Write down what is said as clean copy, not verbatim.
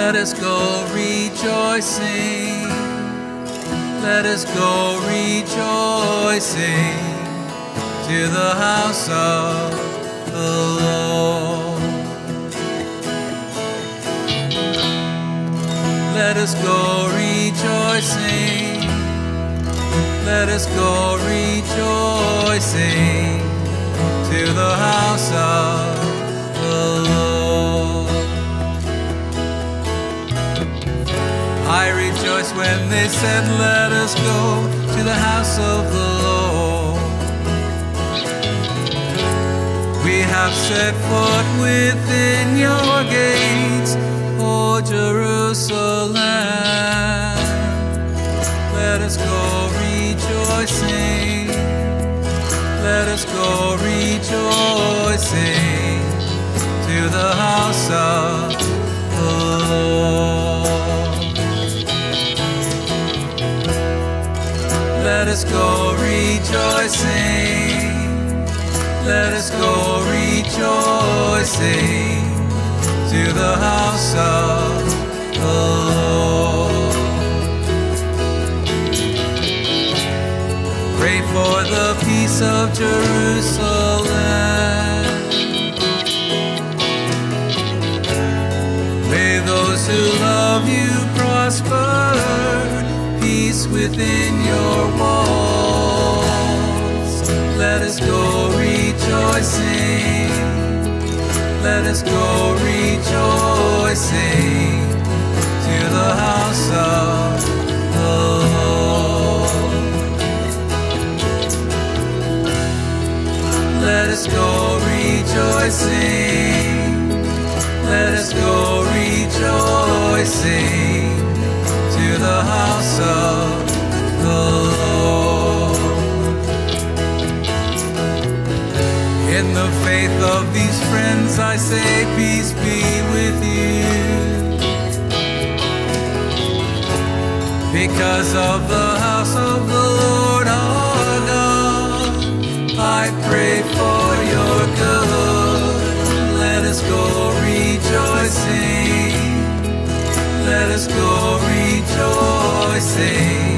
Let us go rejoicing. Let us go rejoicing to the house of the Lord. Let us go rejoicing. Let us go rejoicing to the house of the Lord. I rejoiced when they said, let us go to the house of the Lord. We have set foot within your gates, O Jerusalem. Let us go rejoicing. Let us go rejoicing to the house of the Lord. Let us go rejoicing. Let us go rejoicing to the house of the Lord. Pray for the peace of Jerusalem. May those who love you prosper. Peace within your walls. Let us go rejoicing. Let us go rejoicing to the house of the Lord. Let us go rejoicing. Let us go rejoicing to the house of the Lord. In the faith of these friends I say, peace be with you. Because of the house of the Lord our God, I pray for your good. Let us go rejoicing. Let us go rejoicing